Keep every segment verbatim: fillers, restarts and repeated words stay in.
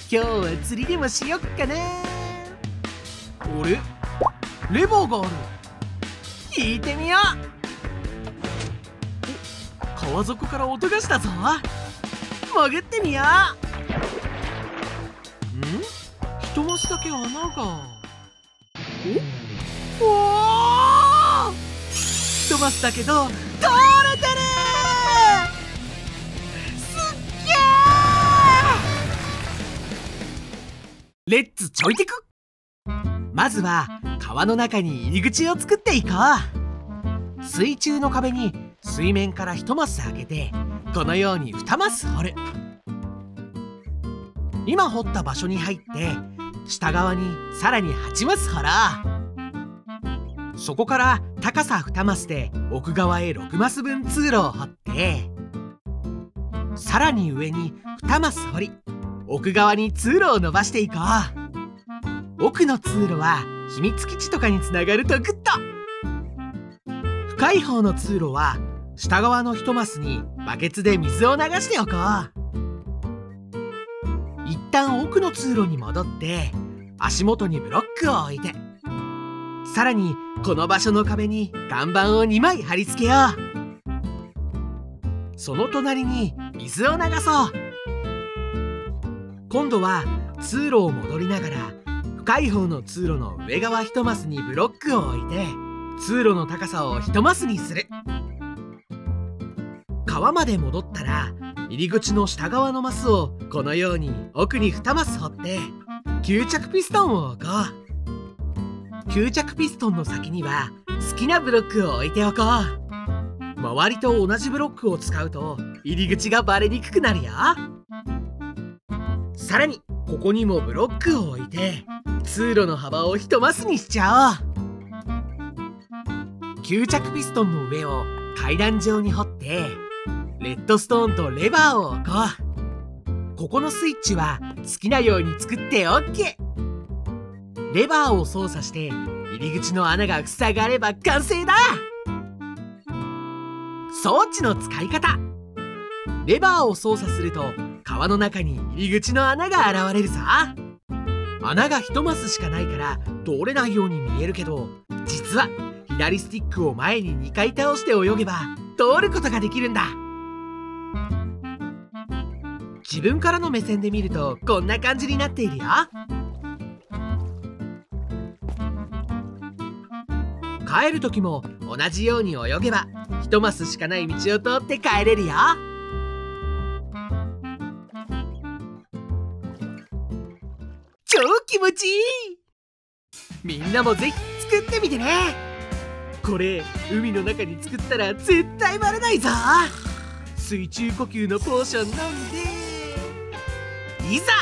今日は釣りでもしよっかな。あれ、レバーがある。引いてみよう。お、川底から音がしたぞ。潜ってみよう。ん？一マスだけ穴が。おお、一マスだけど取れてる。すっげー。レッツちょいテク。まずは川の中に入り口を作っていこう。水中の壁に水面からいちマス上げて、このようににマス掘る。今掘った場所に入って下側にさらにはちマス掘ろう。そこから高さにマスで奥側へろくマス分通路を掘って、さらに上ににマス掘り、奥側に通路を伸ばしていこう。奥の通路は秘密基地とかにつながるとグッド。深い方の通路は下側のいちマスにバケツで水を流しておこう。一旦奥の通路に戻って足元にブロックを置いて、さらにこの場所の壁に看板をにまい貼り付けよう。その隣に水を流そう。今度は通路を戻りながら深い方の通路の上側いちマスにブロックを置いて、通路の高さをいちマスにする。川まで戻ったら入り口の下側のマスをこのように奥ににマス掘って吸着ピストンを置こう。吸着ピストンの先には好きなブロックを置いておこう。周りと同じブロックを使うと入り口がバレにくくなるよ。さらにここにもブロックを置いて通路の幅をいちマスにしちゃおう。吸着ピストンの上を階段状に掘ってレッドストーンとレバーを置こう。ここのスイッチは好きなように作って オーケー。 レバーを操作して入り口の穴が塞がれば完成だ。装置の使い方。レバーを操作すると川の中に入り口の穴が現れるさ。穴がいちマスしかないから通れないように見えるけど、実は左スティックを前ににかい倒して泳げば通ることができるんだ。自分からの目線で見るとこんな感じになっているよ。帰る時も同じように泳げばいちマスしかない道を通って帰れるよ。超気持ちいい。みんなもぜひ作ってみてね。これ海の中に作ったら絶対バレないぞ。水中呼吸のポーション飲んでいざ。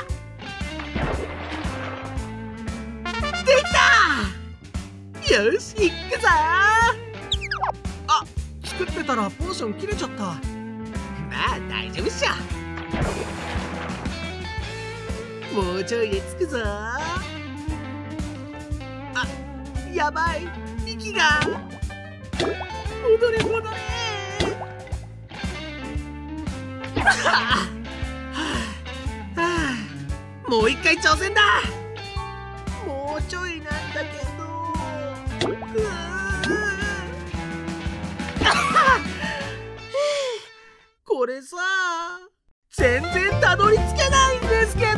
できた。よし行くぞ。あ、作ってたらポーション切れちゃった。まあ大丈夫っしょ。もうちょいで着くぞ。あ、やばい、息が。戻れ戻れ。もう一回挑戦だ。もうちょいなんだけど。これさ、全然たどり着けないんですけど。